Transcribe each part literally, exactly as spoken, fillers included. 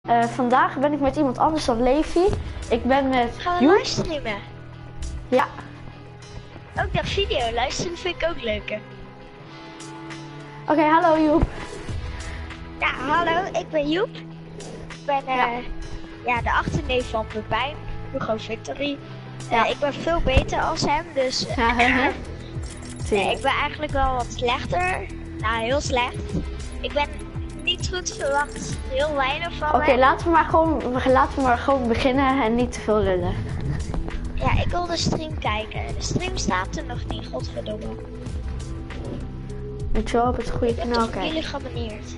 Uh, vandaag ben ik met iemand anders dan Levi. Ik ben met Gaan we Joep. livestreamen? Ja. Ook dat video luisteren vind ik ook leuker. Oké, okay, hallo Joep. Ja, hallo, ik ben Joep. Ik ben uh, ja. Ja, de achterneef van Pepijn, Hugo Victory. Ja. Uh, ik ben veel beter als hem, dus uh, ja, he, nee, ik ben eigenlijk wel wat slechter. Nou, heel slecht. Ik ben niet goed verwacht, heel weinig van. Oké, okay, laten we maar gewoon, laten we maar gewoon beginnen en niet te veel lullen. Ja, ik wil de stream kijken. De stream staat er nog niet, godverdomme. Moet je wel op het goede kanaal kijken. Ik heb jullie geabonneerd.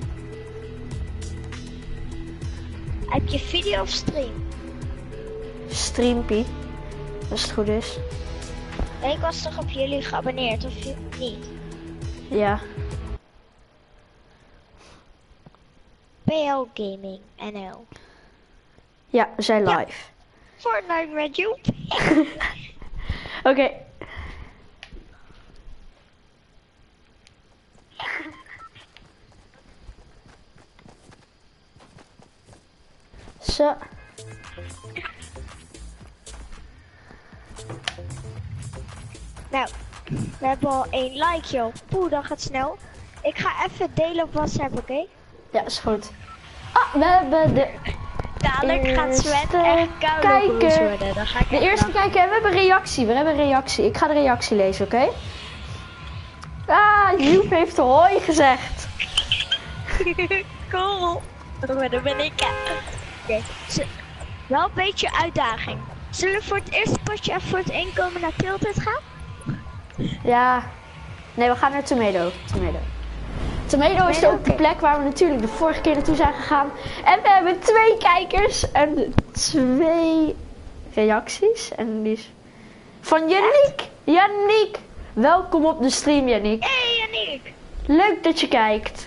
Heb je video of stream? Streampie, als het goed is. Nee, ik was toch op jullie geabonneerd, of niet? Ja. P L Gaming N L. Ja, we zijn live. Ja. Fortnite met Joep. Oké. Okay. Zo. Nou, we hebben al één like, joh. Poeh, dat gaat snel. Ik ga even delen op WhatsApp, oké? Okay? Ja, is goed. Ah, we hebben de... Dadelijk gaat Sven echt kijken. worden. Dan ga ik de eerste lachen. kijken en we hebben reactie. We hebben reactie. Ik ga de reactie lezen, oké? Okay? Ah, Joep heeft hoi gezegd. Cool. Maar dan ben ik. Oké. Okay. Wel een beetje uitdaging. Zullen we voor het eerste potje even voor het inkomen naar Tilted gaan? Ja. Nee, we gaan naar Tomato. Tomato. Tomato is ook de plek waar we natuurlijk de vorige keer naartoe zijn gegaan. En we hebben twee kijkers en twee reacties. En die is van Yannick. Yannick, welkom op de stream, Yannick. Hey Yannick. Leuk dat je kijkt.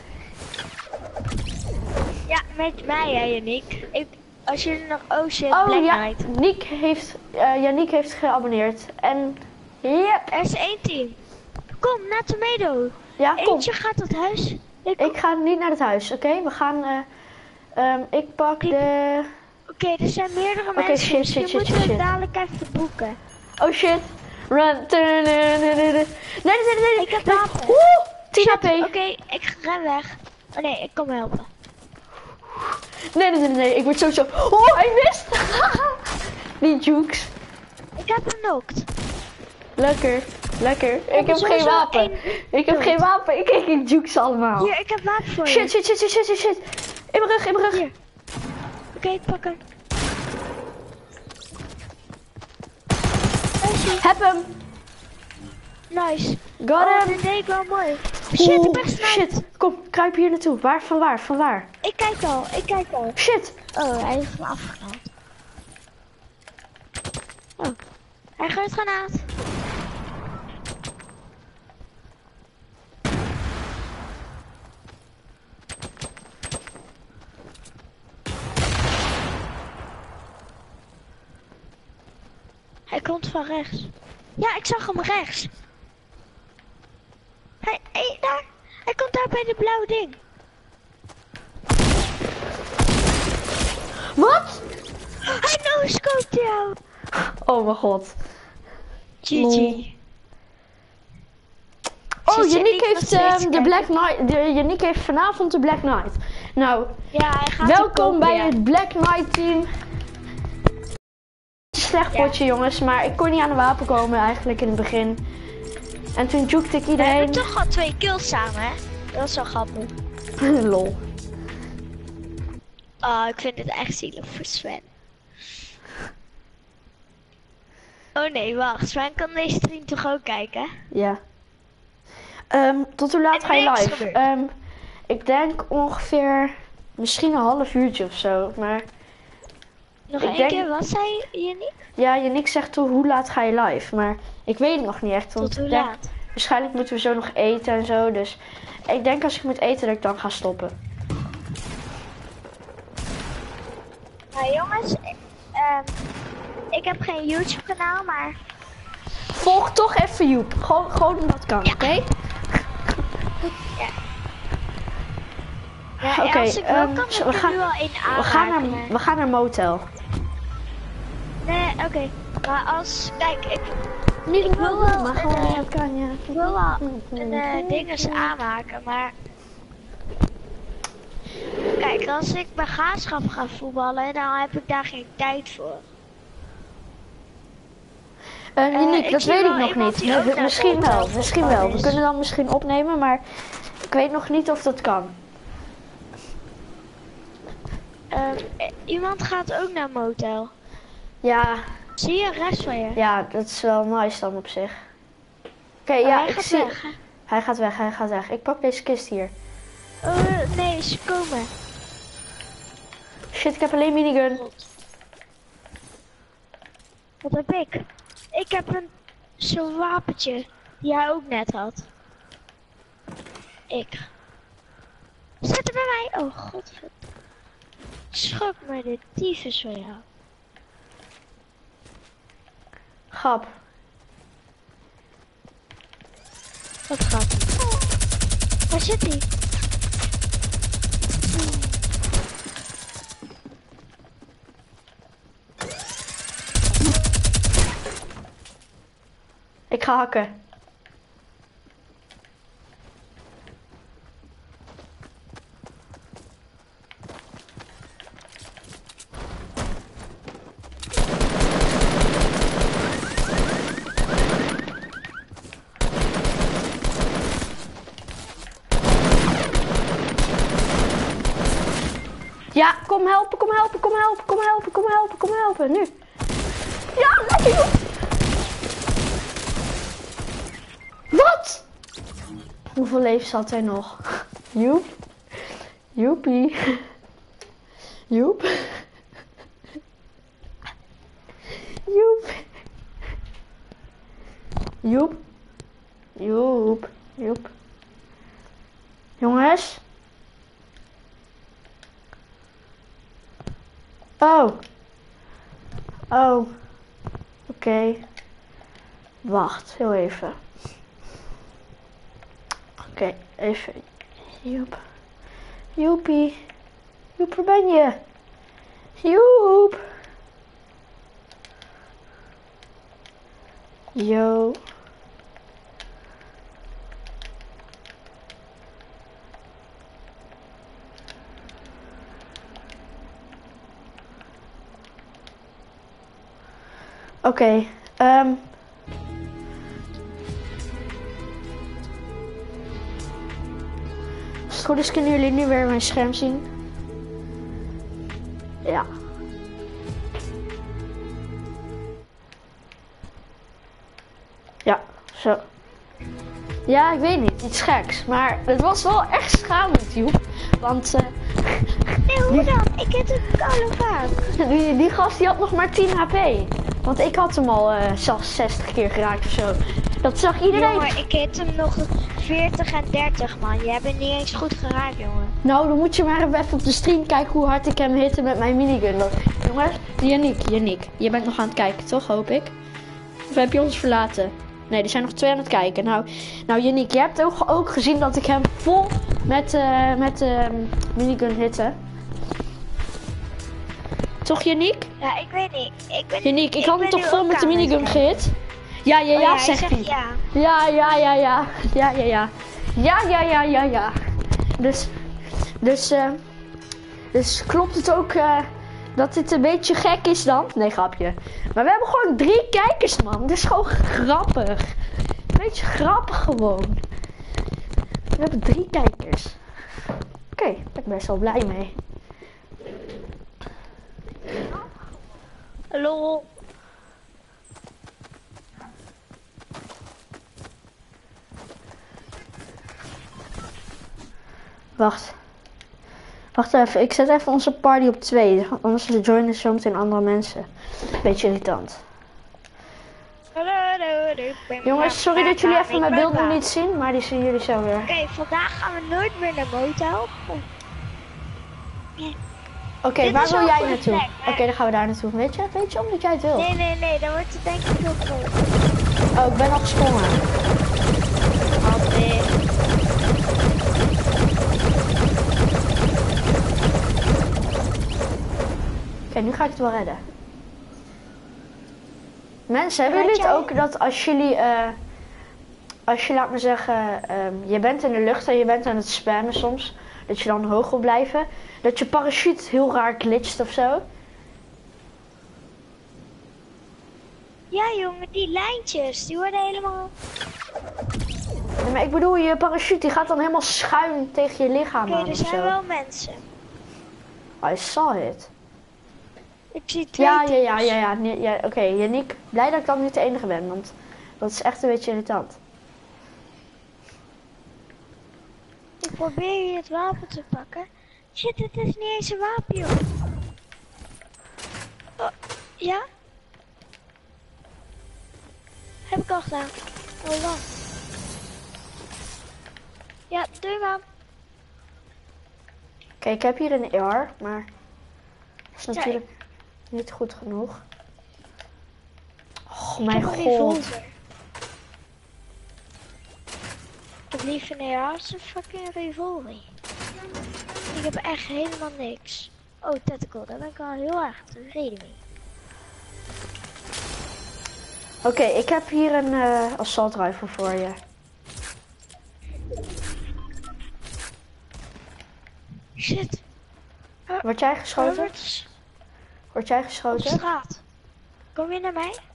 Ja, met mij hè Yannick. Ik, als jullie nog oh shit, oh, Black ja, Knight. Nick heeft, uh, Yannick heeft geabonneerd. En ja. Er is één team. Kom, naar Tomato. Ja, kom. Eentje gaat tot huis. Ik, ik ga niet naar het huis, oké? Okay? We gaan, uh, um, ik pak ik... de... Oké, okay, er zijn meerdere okay, mensen. Shit, Misschien shit, shit, moeten shit, we shit. dadelijk even boeken. Oh shit. Run. Nee, nee, nee, nee. nee. Ik heb wapen. Oeh, tien H P. Oké, okay, ik ren weg. Oh nee, ik kom helpen. Nee, nee, nee, nee. Ik word sowieso... Oh, hij mist. Die jukes. Ik heb hem knocked. Lekker. Lekker. Ik, ik heb geen wapen. Een... Ik heb geen wapen. Ik kijk in jukes allemaal. Hier, ik heb wapen voor shit, je. Shit, shit, shit, shit, shit. In mijn rug, in mijn rug. Oké, okay, ik pak hem. Heb hem. Nice. Got oh, hem. dit deed ik wel mooi. Shit, Oeh, ik ben snel. Shit, kom, kruip hier naartoe. Waar, van waar, van waar? Ik kijk al, ik kijk al. Shit. Oh, hij heeft me afgehaald. Oh, hij gooit granaat. Hij komt van rechts. Ja, ik zag hem rechts. Hij, hij, daar. Hij komt daar bij de blauwe ding. Wat? Hij no-scoped jou. Oh mijn god. G G. Oh, Yannick heeft um, de Black Knight. De, Yannick heeft vanavond de Black Knight. Nou, ja, hij gaat welkom bij ja. het Black Knight team. Slecht potje, ja. jongens, maar ik kon niet aan de wapen komen eigenlijk in het begin. En toen jukte ik iedereen. We hebben toch al twee kills samen, hè? Dat is wel grappig. Lol. Oh, ik vind het echt zielig voor Sven. Oh nee, wacht. Sven kan deze stream toch ook kijken? Ja. Um, tot hoe laat ga je live? Um, ik denk ongeveer misschien een half uurtje of zo, maar... Nog ik één denk... keer, wat zei Yannick? Ja, Yannick zegt toch hoe laat ga je live, maar ik weet het nog niet echt. Want tot hoe denk, laat? Waarschijnlijk moeten we zo nog eten en zo, dus ik denk als ik moet eten dat ik dan ga stoppen. Nou jongens, um, ik heb geen YouTube kanaal, maar... Volg toch even Joep, gewoon, gewoon omdat kan, ja. oké? Okay? Ja. Ja, Oké, als ik wil, ehm, kan ik zo, er we gaan- nu al in We gaan aanraken. naar, we gaan naar motel. Nee, oké. Maar als, kijk, ik, Niet ik wil wel maar een, gewoon, eh, ja, kan je. ik wil wel een uh, dinges aanmaken, maar... Kijk, als ik bij Graafschap ga voetballen, dan heb ik daar geen tijd voor. Uh, Eh, Uniek, ik dat zie weet wel ik nog iemand niet. die ook Mi- naar Misschien motel wel, misschien voetbal wel. We is. kunnen dan misschien opnemen, maar ik weet nog niet of dat kan. Uh, iemand gaat ook naar motel. Ja, Zie je rechts van je? ja, dat is wel nice dan op zich. Oké, Oh, ja, hij ik gaat zie... weg, hè? Hij gaat weg, hij gaat weg. Ik pak deze kist hier. Oh, nee, ze komen. Shit, ik heb alleen minigun. Wat heb ik? Ik heb een zo'n wapentje die hij ook net had. Ik. Zet hem bij mij. Oh, godverdomme. Schok me de tyfus van jou. Grap. Wat gaat? Waar zit hij? Ik ga hakken. Ja, kom helpen, kom helpen, kom helpen, kom helpen, kom helpen, kom helpen, nu. Ja, lekker joh. Wat? Hoeveel levens had hij nog? Joep. Joepie. Joep. Joep. Joep. Joep. Joep. Jongens. Oh. Oh. Oké. Okay. Wacht, heel even. Oké, okay, even. Joep. Joepie. Joep, waar ben je? Joep. Yo. Oké, okay, um. Als het goed is kunnen jullie nu weer mijn scherm zien. Ja. Ja, zo. Ja, ik weet niet, iets geks. Maar het was wel echt schamend, Joep. Want... Uh, nee, hoe dan? Ik heb een koude vaart. Die, die gast die had nog maar tien H P. Want ik had hem al uh, zelfs zestig keer geraakt of zo. Dat zag iedereen. Jongen, ik hit hem nog veertig en dertig, man. Jij bent niet eens goed geraakt, jongen. Nou, dan moet je maar even op de stream kijken hoe hard ik hem hitte met mijn minigun. Dat, jongens, Yannick, Yannick, je bent nog aan het kijken, toch, hoop ik? Of heb je ons verlaten? Nee, er zijn nog twee aan het kijken. Nou, nou Yannick, je hebt ook, ook gezien dat ik hem vol met, uh, met uh, minigun hitte. Toch, Yannick? Ja, ik weet niet. Ik ben, Yannick, ik, ik had hem toch vol met de minigun gehit? Ja, ja, ja, oh, ja zegt hij. Zegt ja. Ja, ja, ja, ja. Ja, ja, ja. Ja, ja, ja, ja, ja. Dus, dus, uh, dus klopt het ook uh, dat dit een beetje gek is dan? Nee, grapje. Maar we hebben gewoon drie kijkers, man. Dat is gewoon grappig. Een beetje grappig gewoon. We hebben drie kijkers. Oké, okay, daar ben ik best wel blij mee. Hallo. Wacht. Wacht even, ik zet even onze party op twee. Anders joinen zo meteen andere mensen. Beetje irritant. Jongens, sorry dat jullie even mijn beeld nog niet zien, maar die zien jullie zo weer. Oké, okay, vandaag gaan we nooit meer naar motel. Oké, okay, waar wil jij naartoe? Oké, okay, dan gaan we daar naartoe. Weet je? Weet je omdat jij het wil? Nee, nee, nee, dan wordt het denk ik heel groot. Oh, ik ben al gesprongen. Oké, nu ga ik het wel redden. Mensen, hebben jullie het ook dat als jullie, uh, als je laat me zeggen, um, je bent in de lucht en je bent aan het spammen soms, dat je dan hoog wil blijven, dat je parachute heel raar glitcht of zo? Ja jongen, die lijntjes, die worden helemaal... Nee, maar ik bedoel, je parachute die gaat dan helemaal schuin tegen je lichaam okay, aan of zo. er zijn wel mensen. I saw it. Ik zie twee Ja, ja, ja, ja, ja, ja, ja. Oké, okay. Yannick, blij dat ik dan niet de enige ben, want dat is echt een beetje irritant. Ik probeer hier het wapen te pakken. Shit, het is niet eens een wapen, joh. Oh, ja? Heb ik al gedaan. Hoe lang? Ja, doe maar. Oké, okay, ik heb hier een A R, maar dat is natuurlijk niet goed genoeg. Oh mijn god. Ik heb liever een A R als een fucking revolver. Ik heb echt helemaal niks. Oh, tentacle, daar ben ik al heel erg tevreden mee. Oké, okay, ik heb hier een uh, assault rifle voor je. Shit. Uh, Word jij geschoten? Robert. Word jij geschoten? Op straat. Kom je naar mij?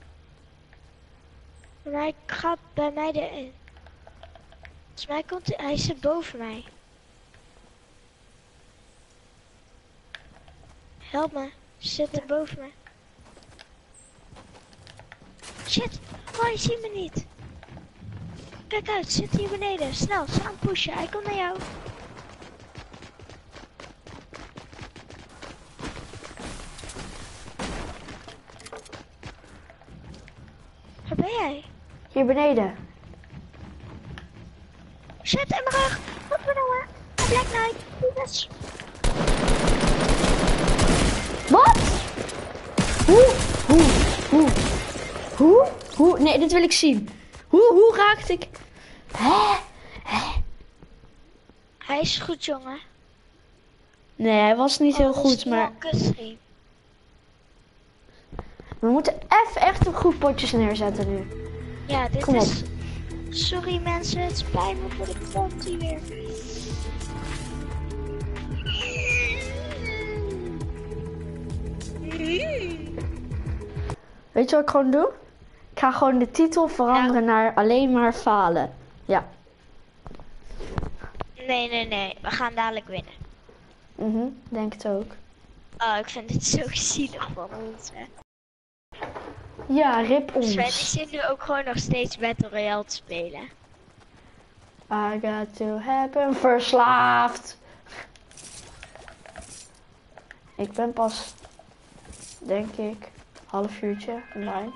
Hij gaat bij mij erin. Volgens mij komt hij, hij zit boven mij. Help me, ze zitten boven me. Shit, oh hij ziet me niet. Kijk uit, zit hier beneden. Snel, snel pushen, hij komt naar jou. Waar ben jij? Hier beneden. Shit, in mijn rug. Wat ben nou? Black Knight, yes. Wat? Hoe? Hoe? Hoe? Hoe? Hoe? Nee, dit wil ik zien. Hoe? Hoe raakte ik? Hè? Hè? Hij is goed, jongen. Nee, hij was niet oh, heel goed, maar... We moeten even echt een goed potjes neerzetten nu. Ja, dit Kom is... op. Sorry mensen, het spijt me voor de kont hier weer. Weet je wat ik gewoon doe? Ik ga gewoon de titel veranderen ja. naar alleen maar falen. Ja. Nee, nee, nee. We gaan dadelijk winnen. Mhm, mm denk het ook. Oh, ik vind het zo zielig van ons, hè. Ja, rip ons. Sven is hier nu ook gewoon nog steeds Battle Royale te spelen. I got to happen. Verslaafd. Ik ben pas, denk ik, half uurtje online.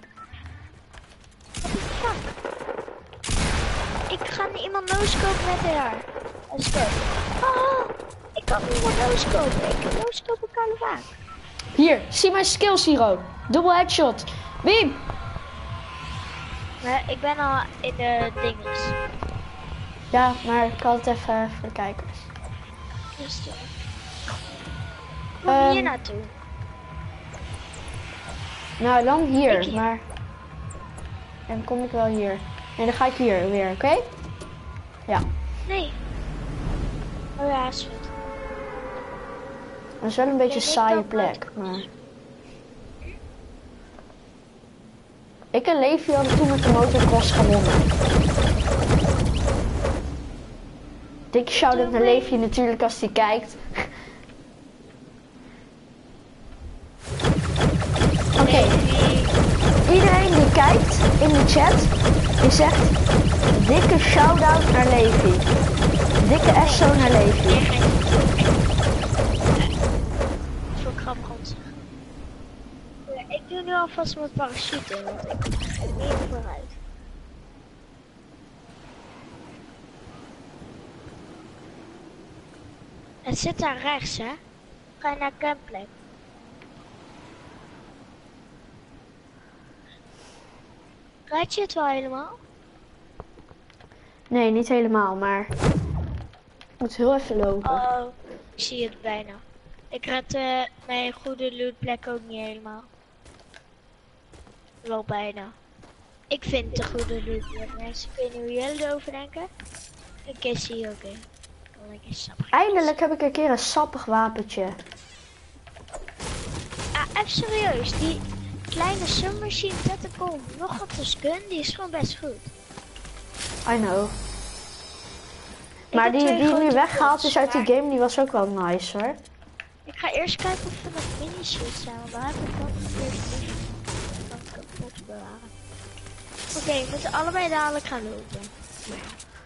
What the fuck? Ik ga niet iemand no-scopen met haar. Let's go. Oh, ik kan niemand no-scopen. Ik kan no-scopen kan vaak. Hier, zie mijn skills, Hiro. Double headshot. Beam. Maar ik ben al in de dinges. Ja, maar ik had het even voor de kijkers. Rustig. Kom um, hier naartoe. Nou, dan hier, hier. maar... En dan kom ik wel hier. En dan ga ik hier weer, oké? Okay? Ja. Nee. Oh ja, is goed. Dat is wel een beetje een saaie plek, maar... Ik en Levi hadden toen met de motocross gewonnen. Dikke shout-out naar Levi natuurlijk als hij kijkt. Oké. Okay. Iedereen die kijkt in de chat, die zegt dikke shout-out naar Levi. Dikke S O naar Levi. Zo grappig om te zeggen. Ik doe nu alvast mijn parachute, want ik ga niet vooruit. Het zit daar rechts, hè? Ga je naar campplek. Rijd je het wel helemaal? Nee, niet helemaal, maar ik moet heel even lopen. Oh, ik zie het bijna. Ik red uh, mijn goede lootplek ook niet helemaal. Wel bijna. Ik vind de goede lootplek, mensen. Ik weet niet hoe jullie erover denken. Een kissie, oké. Okay. Eindelijk heb ik een keer een sappig wapentje. Ah, even serieus. Die kleine submachine tentacle nog wat als gun, die is gewoon best goed. I know. Maar die die nu weggehaald is uit die game, die was ook wel nice hoor. Ik ga eerst kijken of we nog mini-shoot zijn, want daar heb ik dan eerst niet van kapot bewaren. Oké, okay, we moeten allebei dadelijk gaan lopen. Ja.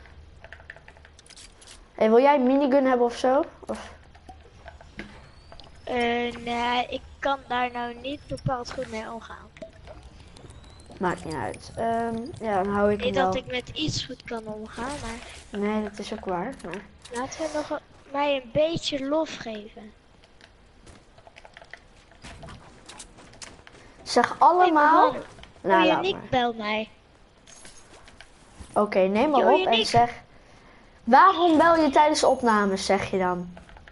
Hey, wil jij een minigun hebben of zo? Of? Uh, nee, ik kan daar nou niet bepaald goed mee omgaan. Maakt niet uit. Um, ja, dan hou ik niet hem wel. dat ik met iets goed kan omgaan, maar... Nee, dat is ook waar. Maar... Laten we nog een, mij een beetje lof geven. Zeg allemaal... Hey, nou, oh, Yannick belt mij. Oké, okay, neem maar Yo, op Yannick. en zeg... Waarom bel je tijdens opnames, zeg je dan?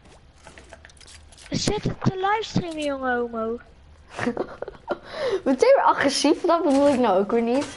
We zitten te livestreamen, jonge homo. Meteen weer agressief, dat bedoel ik nou ook weer niet.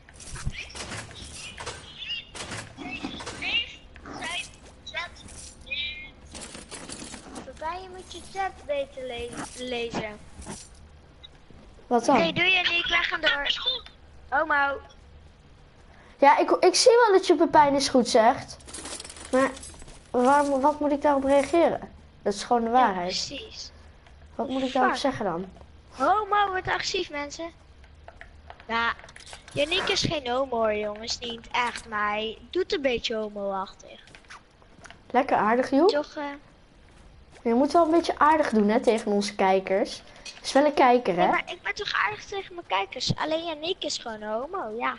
Waarbij je moet je chat beter le lezen. Wat dan? Oké, okay, doe je niet, ik leg hem door. Homo. Ja, ik, ik zie wel dat je Pepijn is goed zegt. Maar waar, wat moet ik daarop reageren? Dat is gewoon de waarheid. Ja, precies. Wat moet ik daarop zeggen dan? Homo wordt agressief, mensen. Nou, Yannick is geen homo hoor, jongens. Niet echt, maar hij doet een beetje homo-achtig. Lekker aardig, Joep. Toch, uh... Je moet wel een beetje aardig doen, hè, tegen onze kijkers. Is wel een kijker, hè? Ja, maar ik ben toch aardig tegen mijn kijkers. Alleen Yannick is gewoon homo, ja.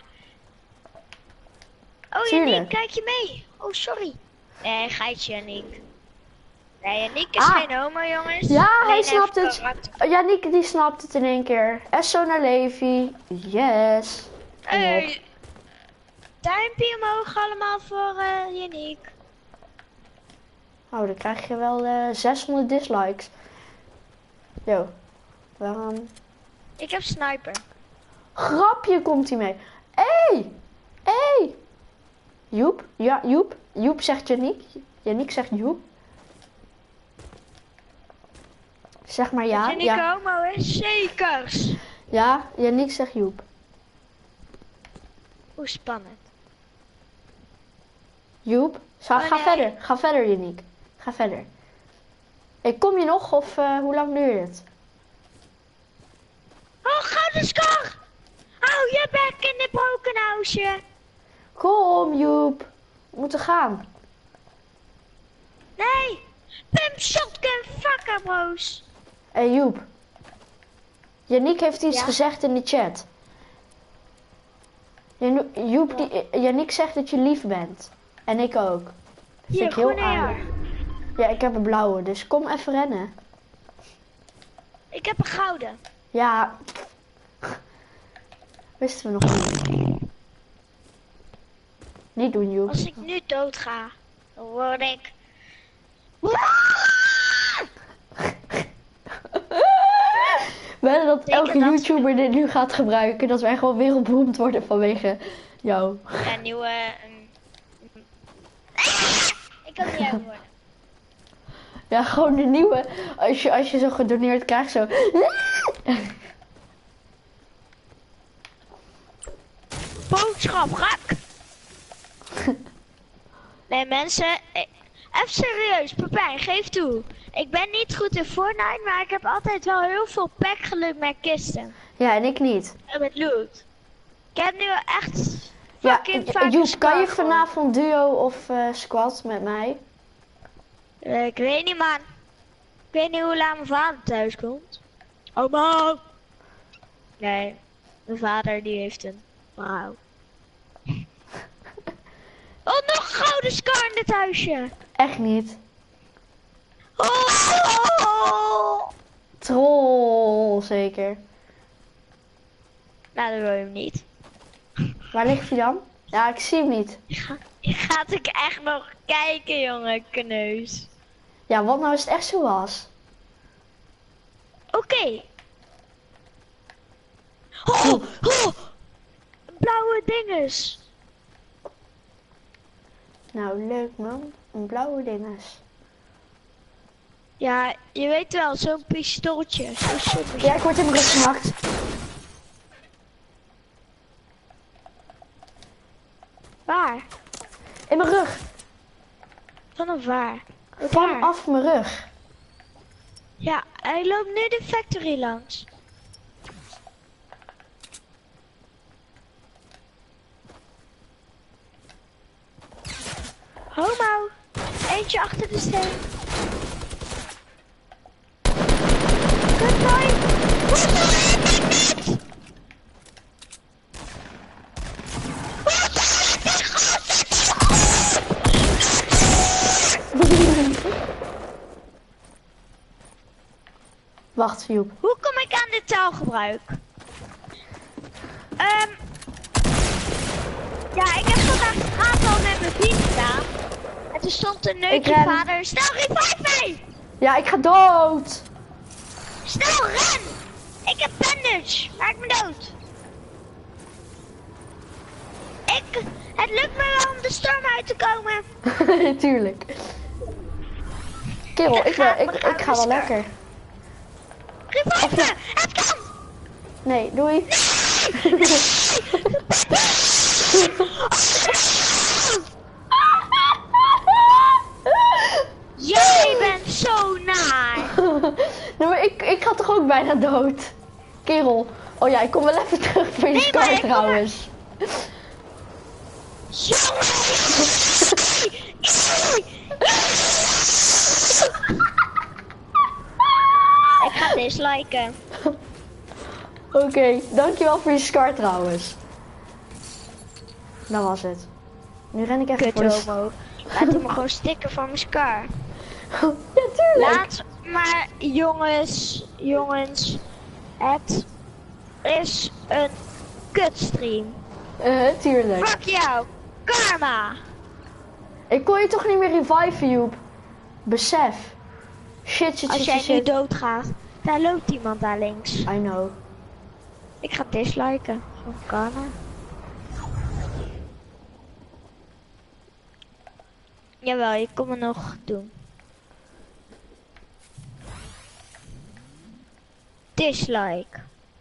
Oh, Tuurlijk. Yannick, kijk je mee? Oh, sorry. Nee, geitje, Yannick. Nee, Yannick is ah. geen homo, jongens. Ja, alleen hij snapt het. Karakter. Yannick, die snapt het in één keer. Esso naar Levi. Yes. Hey. Duimpje omhoog allemaal voor uh, Yannick. Oh, dan krijg je wel uh, zeshonderd dislikes. Yo. Waarom? Ik heb sniper. Grapje komt hij mee. Hé! Hey! Hé! Hey! Joep? Ja, Joep? Joep zegt Yannick. Yannick zegt Joep. Zeg maar ja. Dat Yannick ja. homo is, zekers. Ja, Yannick zegt Joep. Hoe spannend. Joep, ga, oh, ga nee. verder. Ga verder, Yannick. Ga verder. Hey, kom je nog of uh, hoe lang duurt het? Oh, gouden score! Hou je bek in de broken house. Kom, Joep. We moeten gaan. Nee! Pimp shotgun fucker, broos. Hé, hey, Joep. Yannick heeft iets ja? gezegd in de chat. Jan Joep, ja. die, Yannick zegt dat je lief bent. En ik ook. Dat vind Hier, ik heel groene aardig. Ja, ik heb een blauwe, dus kom even rennen. Ik heb een gouden. Ja. Wisten we nog niet. Niet doen, Joep. Als ik nu dood ga, dan word ik... Wel dat Zeker elke dat. YouTuber dit nu gaat gebruiken, dat wij gewoon wereldberoemd worden vanwege jou. Ja, nieuwe... Um... Ik kan niet hebben worden. Ja, gewoon de nieuwe. Als je, als je zo gedoneerd krijgt, zo. Boodschap, gek! Nee mensen, even serieus, Pepijn, geef toe. Ik ben niet goed in Fortnite, maar ik heb altijd wel heel veel packgeluk met kisten. Ja, en ik niet. En met loot. Ik heb nu echt Ja, fucking vaak Joep, kan je gesproken. vanavond duo of uh, squad met mij? Uh, ik weet niet man. Ik weet niet hoe laat mijn vader thuis komt. Oh man! Nee, mijn vader die heeft een vrouw. Oh, nog een gouden scar in dit huisje. Echt niet. Oh! Troll, zeker. Nou, dan wil je hem niet. Waar ligt hij dan? Ja, ik zie hem niet. Je gaat, je gaat ook echt nog kijken, jongen, kneus. Ja, wat nou als het echt zo was? Oké. Okay. Oh, oh. Blauwe dinges. Nou, leuk man. Een blauwe dinges. Ja, je weet wel, zo'n pistooltje. Zo super. Ja, ik word in mijn rug gemaakt. Waar? In mijn rug. Vanaf waar? Vanaf mijn rug. Ja, hij loopt nu de factory langs. Homo. Eentje achter de steen. Goodbye. Wacht, Joep. Hoe kom ik aan dit taalgebruik? Um, ja, ik heb vandaag het aantal met mijn vriend gedaan. En toen stond een neukje vader. Snel, revive mij! Ja, ik ga dood! Snel, ren! Ik heb bandage. Maak me dood. Ik, het lukt me wel om de storm uit te komen. Tuurlijk. Kerel, ik, ben, ik, ik ga wel lekker. Revive me! Het kan! Nee, doei. Jij bent zo naar. Nee, maar ik, ik ga toch ook bijna dood. Kerel. Oh ja, ik kom wel even terug voor je Nee, scar trouwens. Ik ga disliken. Oké, okay, dankjewel voor je scar trouwens. Dat was het. Nu ren ik even Kut voor de... homo. Laat me gewoon stikken van mijn scar. Ja, tuurlijk. Laat maar, jongens, jongens. Het is een kutstream. Uh, tuurlijk. Fuck jou, karma. Ik kon je toch niet meer reviven, Joep. Besef. Shit, shit, Als shit, jij shit. nu doodgaat, daar loopt iemand daar links. I know. Ik ga disliken. Van karma. Jawel, je kon me nog doen. Dislike.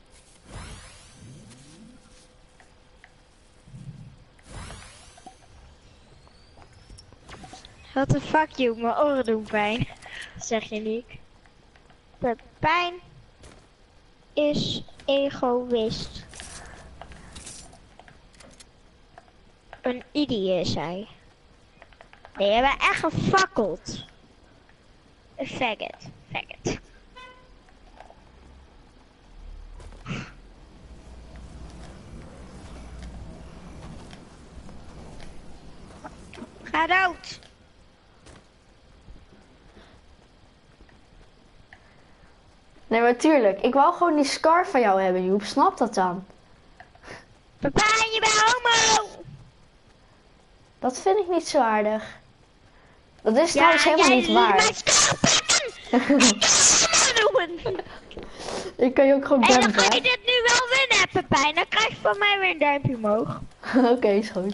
What the fuck you, mijn oren doen pijn. Zeg je niet. Pepijn is egoïst. Een idiot is hij. Nee, je bent echt gefakkeld. Een faggot. Faggot. Ga dood. Nee, maar tuurlijk. Ik wou gewoon die scar van jou hebben, Joep. Snap dat dan? Pepijn, je bent homo! Dat vind ik niet zo aardig. Dat is Ja, trouwens helemaal jij niet waar. Mijn scar pakken! Ik kan je ook gewoon En dan dempen, ga je hè? dit nu wel winnen, Pepijn. Dan krijg je van mij weer een duimpje omhoog. Oké, okay, is goed.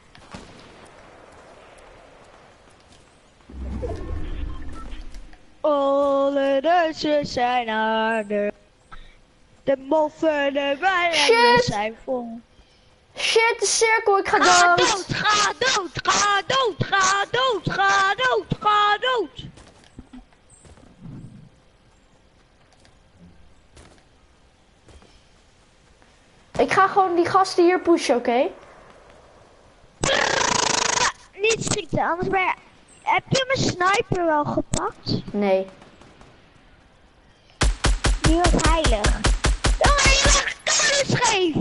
Alle Duitsers zijn aardig. De moffen, de wijnen zijn vol. Shit, de cirkel, ik ga, Ga dood. dood, ga dood, ga dood, ga dood, ga dood, ga dood. Ik ga gewoon die gasten hier pushen, oké? Okay? Niet schieten, anders ben je... Heb je mijn sniper wel gepakt? Nee. Die was heilig. Jongen, je bent koude scheef!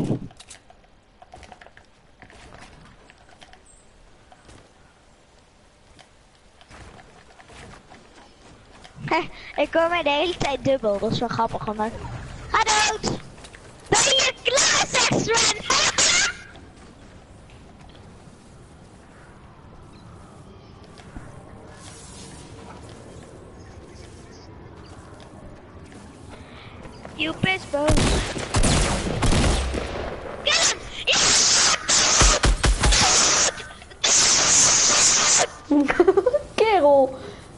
Heh, ik kom mij de hele tijd dubbel, dat is wel grappig van mij. Ga dood! Ben je klaar, seksman? Joep is boos. Kerel.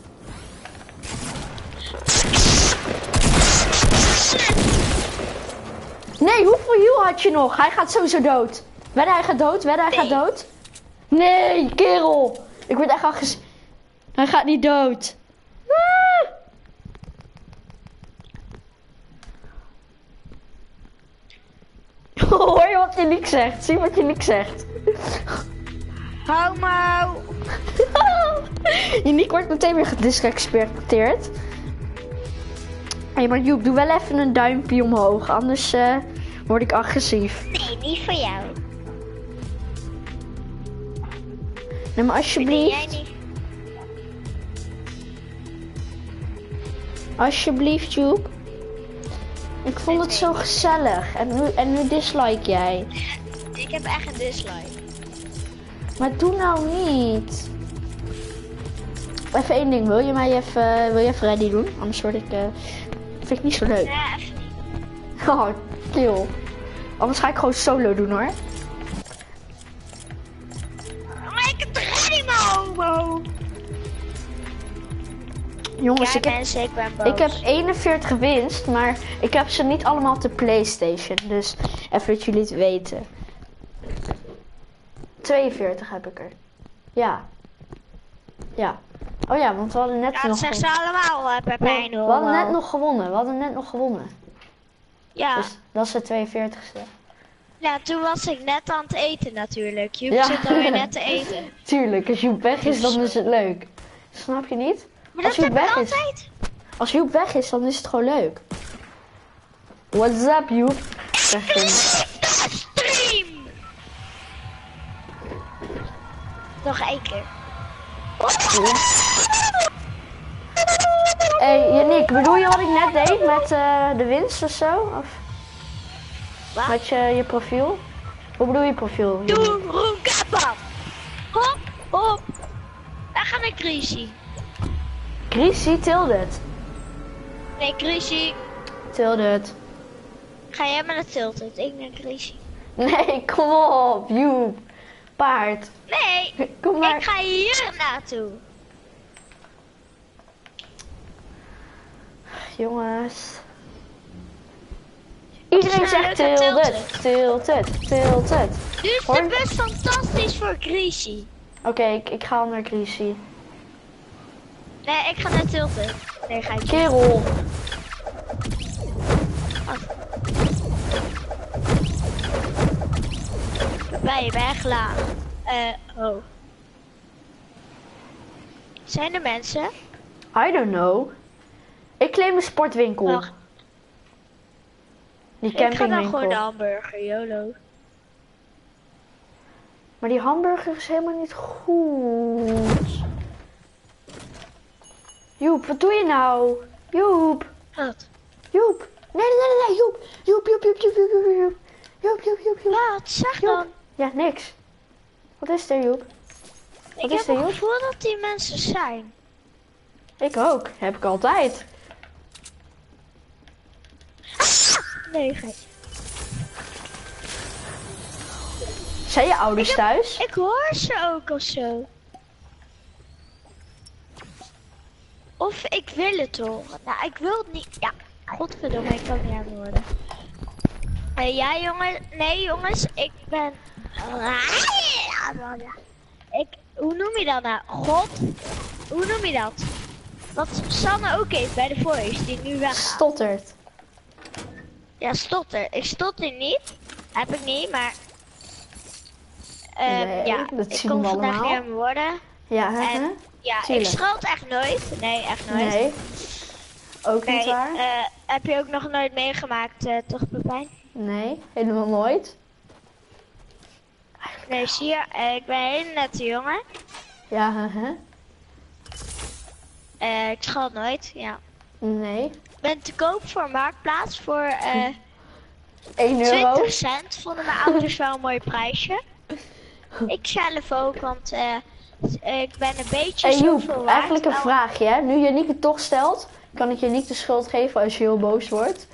Nee, hoeveel heal had je nog? Hij gaat sowieso dood. Wedden, hij gaat dood. Wedden, hij Nee. gaat dood. Nee, kerel. Ik word echt al gez... Hij gaat niet dood. Ah. Hoor je wat je niet zegt? Zie wat je niet zegt. Homo. Uniek wordt meteen weer gedisrespecteerd. Hé, maar Joep, doe wel even een duimpje omhoog. Anders uh, word ik agressief. Nee, niet voor jou. Nee, maar Ben jij alsjeblieft. niet? Alsjeblieft, Joep. Ik vond het zo gezellig. En nu, en nu dislike jij. Ik heb echt een dislike. Maar doe nou niet. Even één ding. Wil je mij even, wil je even ready doen? Anders word ik... Uh, vind ik niet zo leuk. Ja, even niet. Oh, kill. Anders ga ik gewoon solo doen, hoor. Maar ik heb ready, mijn homo. Jongens, Ja, ik heb... mensen, ik ben boos. Ik heb eenenveertig winst, maar ik heb ze niet allemaal op de PlayStation. Dus even dat jullie het weten. tweeënveertig heb ik er. Ja. Ja. Oh ja, want we hadden net Ja, dat nog zeggen ze gewonnen. allemaal, uh, Pepijn. We hadden net nog gewonnen. We hadden net nog gewonnen. Ja. Dus dat is de tweeënveertigste. Ja, toen was ik net aan het eten natuurlijk. Je Ja. zit alweer net te eten. Tuurlijk, als Joep weg is, dan is het leuk. Snap je niet? Maar Als dat Joep heb ik weg is. altijd. Als Joep weg is, dan is het gewoon leuk. What's up, Joep? Zeg je. Stream! Nog één keer. Hé, hey, Yannick, bedoel je wat ik net deed met uh, de winst of zo? Of Wat? met je, je profiel? Hoe bedoel je profiel? Yannick? Doe Roekappa! Hop, hop. Daar gaan we Chrissy. Chrissy, tilted. Nee, Chrissy. Tilted. Ga jij maar naar Tilted. Ik naar Chrissy. Nee, kom op, Joep. Paard. Nee, Kom maar. ik ga hier naartoe. Jongens. Iedereen Ja, zegt leuk, tilted, tilted, tilted. Nu is Hoor- de bus fantastisch voor Chrissy. Oké, ik, ik ga al naar Chrissy. Nee, ik ga naar Tilted. Nee, ga ik Kerel. Bij je weg laag. Eh, oh. Zijn er mensen? I don't know. Ik claim een sportwinkel. Wacht. Die Ik ga dan gewoon de campingwinkel. hamburger, YOLO. Maar die hamburger is helemaal niet goed. Joep, wat doe je nou? Joep, Wat? Joep. Nee, nee, nee, nee, Joep. Joep, Joep, Joep, Joep, Joep, Joep, Joep. Joep, Joep, Joep, Joep. Wat? Zeg Joep. dan. Ja, niks. Wat is er, Joep? Ik is heb er, het Joep? gevoel dat die mensen zijn. Ik ook. Heb ik altijd. Nee, geitje. Zijn je ouders Ik heb- thuis? Ik hoor ze ook of zo. Of ik wil het horen. Nou, ik wil het niet. Ja, godverdomme, ik kan niet aan worden. Eh, ja, jongen. Nee, jongens, ik ben. Ik, hoe noem je dat nou? God? Hoe noem je dat? Wat Sanne ook heeft bij de Voice, die nu weggaat. Stottert. Ja, stotter. Ik stotter niet. Heb ik niet, maar... Ehm, Nee, ja, dat ik zien kom we vandaag allemaal. niet aan mijn woorden. Ja, hè? hè? En ja, Tuurlijk. ik scheld echt nooit. Nee, echt nooit. Nee. Ook niet Nee, waar? eh, heb je ook nog nooit meegemaakt, eh, toch Pepijn? Nee, helemaal nooit. Nee, zie je, eh, ik ben een hele nette jongen. Ja, hè? hè? Eh, ik scheld nooit, ja. Nee. Ik ben te koop voor Marktplaats voor eh één euro. twintig cent. Vonden mijn ouders wel een mooi prijsje. Ik zelf ook, want eh, ik ben een beetje Hey Joep, zoveel waard. eigenlijk een Wel- vraagje. Hè? Nu Yannick het toch stelt, kan ik Yannick de schuld geven als je heel boos wordt.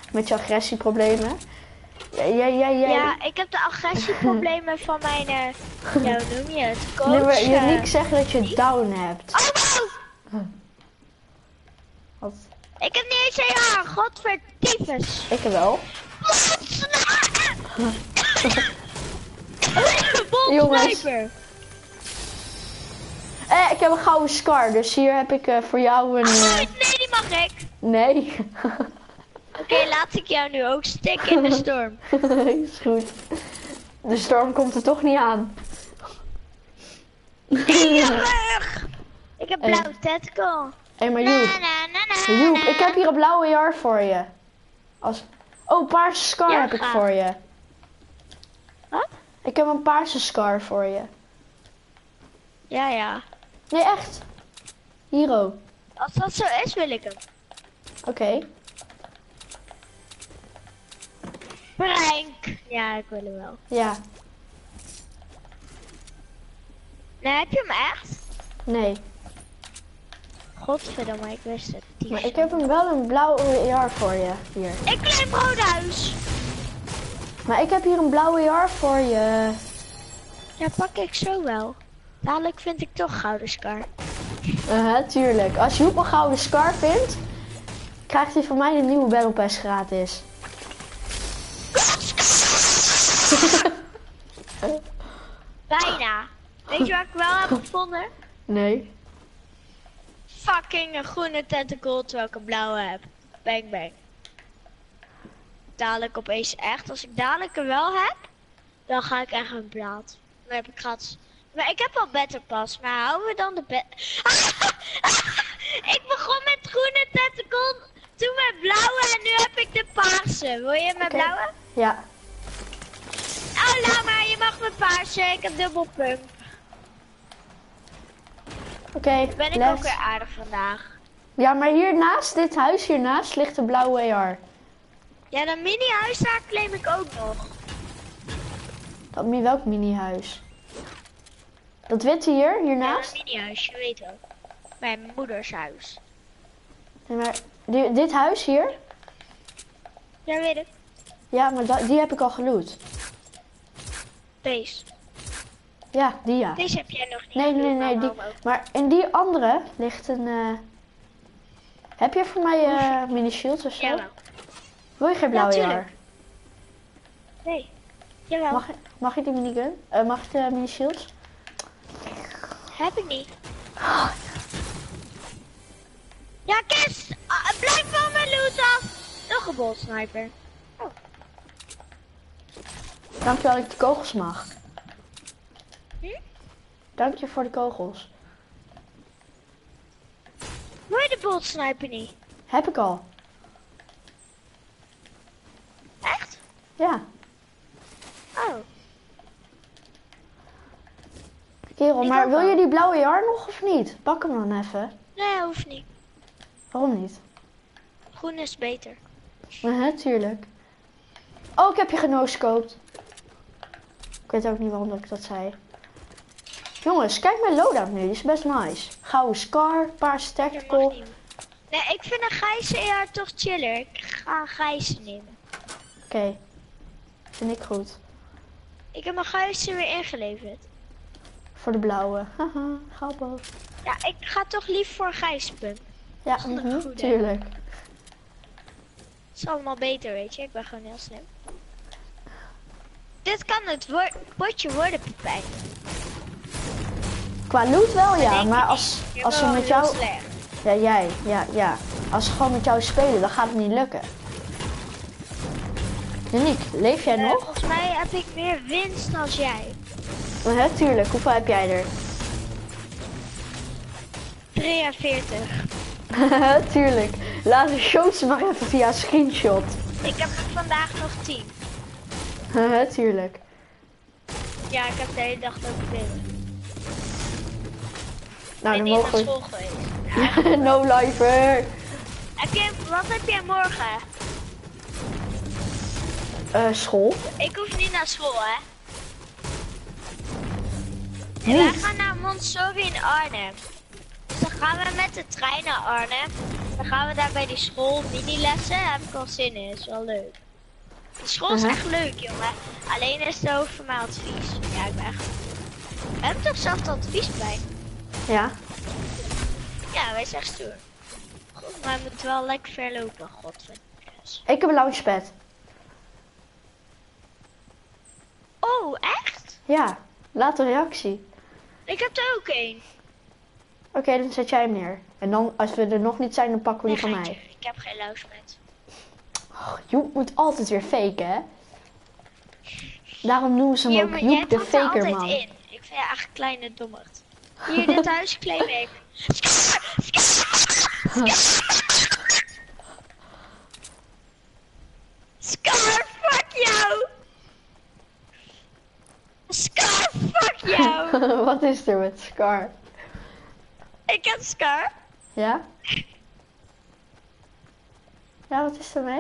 Met je agressieproblemen. Ja, ja, ja, ja. Ja, ik heb de agressieproblemen van mijn, uh, ja, hoe noem je het, coach. Nee, maar je uh, niet zeggen dat je niet? down hebt. Oh, Wat? ik heb niet eens een jaar, godverdiefes. Ik wel. Jongens. Eh, ik heb een gouden scar, dus hier heb ik uh, voor jou een... Uh... Oh, nee, die mag ik. Nee. Oké, okay, laat ik jou nu ook stikken in de storm. Is goed. De storm komt er toch niet aan. Ik heb blauwe tentacle. Hé, hey, maar Joep. Joep, ik heb hier een blauwe jar voor je. Als... Oh, paarse scar ja, heb ik voor je. Wat? Ik heb een paarse scar voor je. Ja, ja. Nee, echt. Hero. Als dat zo is, wil ik hem. Oké. Okay. Prank. Ja, ik wil hem wel. Ja. Nee, heb je hem echt? Nee. Godverdomme, ik wist het. Die maar ik heb hem wel een blauwe jar voor je. Hier. Ik claim roodhuis. Maar ik heb hier een blauwe jar voor je. Ja, pak ik zo wel. Dadelijk vind ik toch gouden scar. Uh, tuurlijk. Als Joep een gouden scar vindt, krijgt hij van mij een nieuwe Battle Pass gratis. Bijna. Weet je wat ik wel heb gevonden? Nee. Fucking een groene tentacle terwijl ik een blauwe heb. Bang bang. Dadelijk opeens echt. Als ik dadelijk er wel heb, dan ga ik echt een plaat. Dan heb ik gratis. Maar ik heb al Better Pass, maar houden we dan de bet... Ik begon met groene tentacle, toen met blauwe en nu heb ik de paarse. Wil je met okay. blauwe? Ja. Oh, laat maar, je mag met paarse. Ik heb dubbel pump. Oké, okay, ben ik left. ook weer aardig vandaag. Ja, maar hiernaast, dit huis hiernaast, ligt een blauwe A R. Ja, dat mini-huis daar claim ik ook nog. Dat, welk mini-huis? Dat witte hier, hiernaast? Ja, een mini-huis, je weet wel. Mijn moeders huis. Nee, maar die, dit huis hier? Ja, weet ik. Ja, maar da, die heb ik al geloot. Deze? Ja, die ja. Deze heb jij nog niet. Nee, nee, nee. Die, maar in die andere ligt een... Uh... Heb je voor mij uh, mini-shields of zo? Jawel. Wil je geen blauwe ja, jar? Nee. Jawel. Mag, mag je die minigun? Uh, mag ik de mini-shields? Heb ik niet. Oh. Ja, Kes! Uh, blijf van mijn loot af! Nog een bolt sniper. Oh. Dankjewel dat ik de kogels mag. Hm? Dank je voor de kogels. Wil je de bolt sniper niet? Heb ik al. Echt? Ja. Oh. Kerel, ik maar wil wel. je die blauwe jar nog of niet? Pak hem dan even. Nee, hoeft niet. Waarom niet? Groen is beter. Natuurlijk. Uh, oh, ik heb je genoscoopt. Ik weet ook niet waarom dat ik dat zei. Jongens, kijk mijn loadout nu. Die is best nice. Gouden scar, paarse tactical. Nee, ik vind een gijzer ja toch chiller. Ik ga een gijzer nemen. Oké. Okay. Vind ik goed. Ik heb mijn gijzer weer ingeleverd. Voor de blauwe. Haha, grappig. Ja, ik ga toch lief voor een gijzerpump. Ja, mm-hmm, tuurlijk. Het is allemaal beter, weet je. Ik ben gewoon heel slim. Dit kan het wo potje worden, Pepijn. Qua loot wel, ja. Maar als, als ze met jou... Slecht. Ja, jij. Ja, ja. Als ze gewoon met jou spelen, dan gaat het niet lukken. Yannick, leef jij uh, nog? Volgens mij heb ik meer winst dan jij. Ja, tuurlijk. Hoeveel heb jij er? drieënveertig. Tuurlijk. Laat de shows maar even via screenshot. Ik heb er vandaag nog tien. Tuurlijk. Ja, ik heb de hele dag ook binnen. Nou, ik ben dan niet mogen naar school geweest. Ja, no lifer. Heb je, wat heb jij morgen? Uh, school. Ik hoef niet naar school, hè? Niet. Wij gaan naar Montessori in Arnhem. Dus dan gaan we met de trein naar Arnhem. Dan gaan we daar bij die school mini-lessen. Daar heb ik al zin in. Is wel leuk. Die school is Uh-huh. echt leuk, jongen. Alleen is het over mijn advies. Ja, ik ben echt... We hebben toch zelf het advies bij? Ja. Ja, wij zijn stoer. God, maar we moeten wel lekker ver lopen. Godverdomme. Ik heb een launchpad. Oh, echt? Ja. Laat een reactie. Ik heb er ook één. Oké, dan zet jij hem neer. En dan, als we er nog niet zijn, dan pakken we die Nee, van geintje. mij. Ik heb geen luispet. Oh, Joep moet altijd weer faken, hè? Daarom noemen ze hem Hier, ook maar jij Joep de valt er altijd fakerman. in. Ik vind je eigenlijk kleine dommerd. Hier, dit huis claim ik. Scar, fuck jou! Scar, fuck jou! Wat is er met Scar? Ik heb Scar. Ja? Ja, wat is er mee?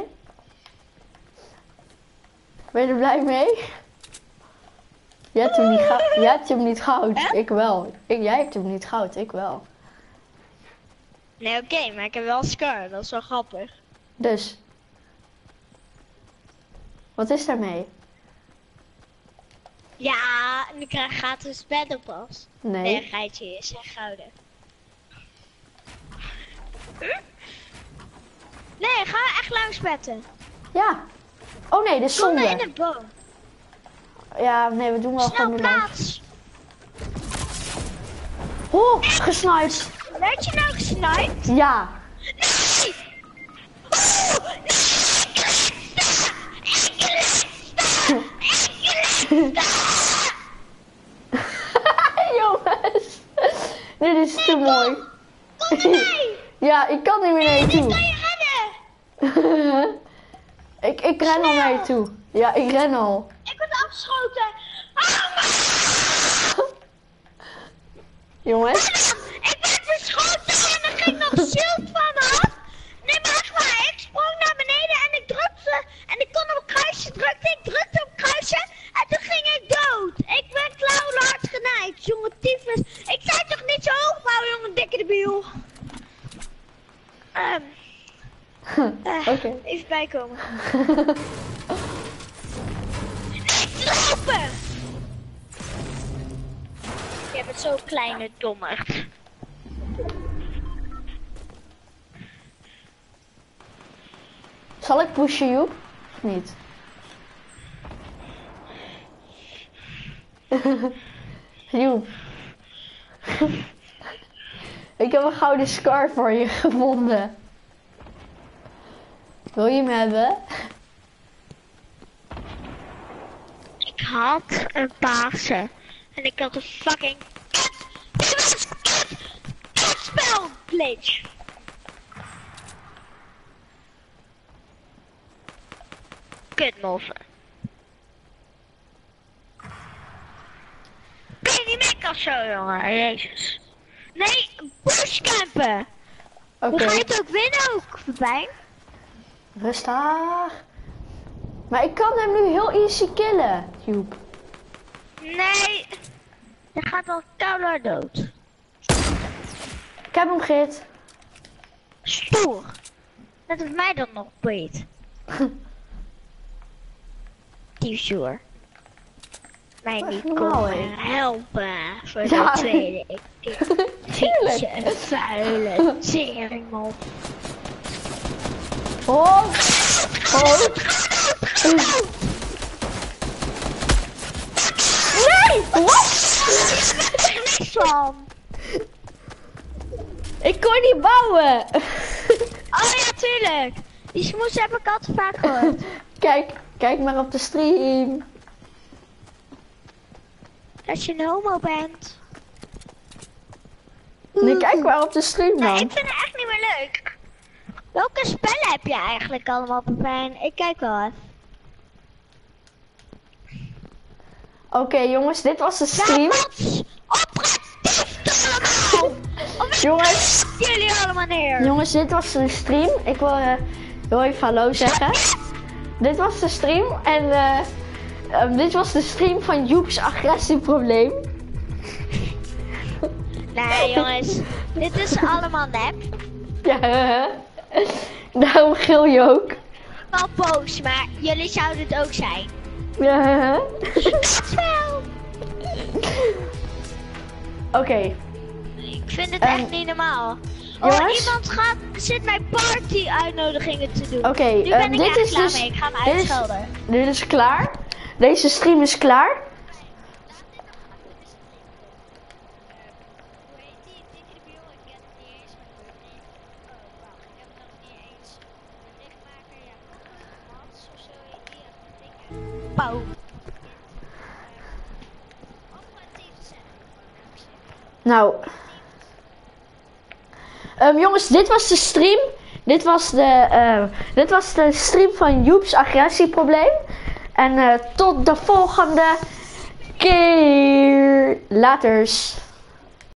Ben je er blij mee? Jij hebt hem niet, ga- jij hebt hem niet goud, Hè? ik wel. Ik, jij hebt hem niet goud, ik wel. Nee, oké, maar ik heb wel Scar. Dat is wel grappig. Dus. Wat is daarmee? Ja, en ik krijg gratis Battle Pass. Nee. Nee, geitje is echt gouden. Nee, gaan we echt langs betten. Ja. Oh nee, de Kom maar in zonde. de boom. Ja, nee, we doen wel Snel gewoon de langs. plaats. Oh, gesniped. Werd je nou gesniped? Ja. Nee! Oh, Jongens. Dit is te mooi. kom erbij! Ja, ik kan niet meer naar je Dit toe. kan je redden! ik, ik ren al naar je toe. Ja, ik ren al. Ik word afgeschoten! Oh, Jongens. ik werd beschoten en er ging nog shield van me af. Nee, maar echt waar, ik sprong naar beneden en ik drukte. En ik kon op het kruisje drukken, ik drukte op het kruisje. En toen ging ik dood. Ik ben klauwhard genaaid, jongen tyfus. Ik zei toch niet zo hoog bouwen, jongen dikke debiel. Ehm eh, Oké. Even bijkomen. Nee, lopen! Je bent zo'n kleine dommerd. Zal ik pushen, Joep? Of niet? Joep. Ik heb een gouden Scar voor je gevonden. Wil je hem hebben? Ik had een paarse. En ik had een fucking kut. Dit was een kut. Kutspel, Bleach. Kutmoffen. Ben je niet mee of zo, jongen? Jezus. Nee, bushcampen. Oké. Hoe ga je het ook winnen ook, Pepijn? Rustig. Maar ik kan hem nu heel easy killen, Joep. Nee. Je gaat al kouder dood. Ik heb hem gehit. Stoer. Dat heeft mij dan nog beet. Die stoer. Mij Dat is niet normaal, komen helpen voor Ja. de tweede. Tuurlijk. Vieze, vuile teringmop. Oh. Oh. Nee! Wat? Er niks van. Ik kon niet bouwen. Oh ja, tuurlijk. Die smoes heb ik al te vaak gehoord. Kijk, kijk maar op de stream. Dat je een homo bent. Nee, kijk maar op de stream Nou, dan. ik vind het echt niet meer leuk. Welke spellen heb je eigenlijk allemaal, Pepijn? Ik kijk wel even. Oké jongens, dit was de stream. Operatief allemaal! Of Jongens, jullie allemaal neer? jongens, dit was de stream. Ik wil, eh, wil even hallo zeggen. Dit was de stream en eh, eh, dit was de stream van Joep's agressieprobleem. Nee jongens, dit is allemaal nep. Ja, Daarom gil je ook. Wel boos, maar jullie zouden het ook zijn. Ja. Dat wel. Oké. Ik vind het Ehm, echt niet normaal. Oh, jongens? iemand gaat, zit mijn party uitnodigingen te doen. Oké, Nu ben ehm, ik dit echt is klaar dus- mee. Ik ga me dit is- uitschelden. Dit is klaar. Deze stream is klaar. Pauw. Nou. Ehm, jongens, dit was de stream. Dit was de, eh, dit was de stream van Joep's agressieprobleem. En eh, tot de volgende keer. Laters.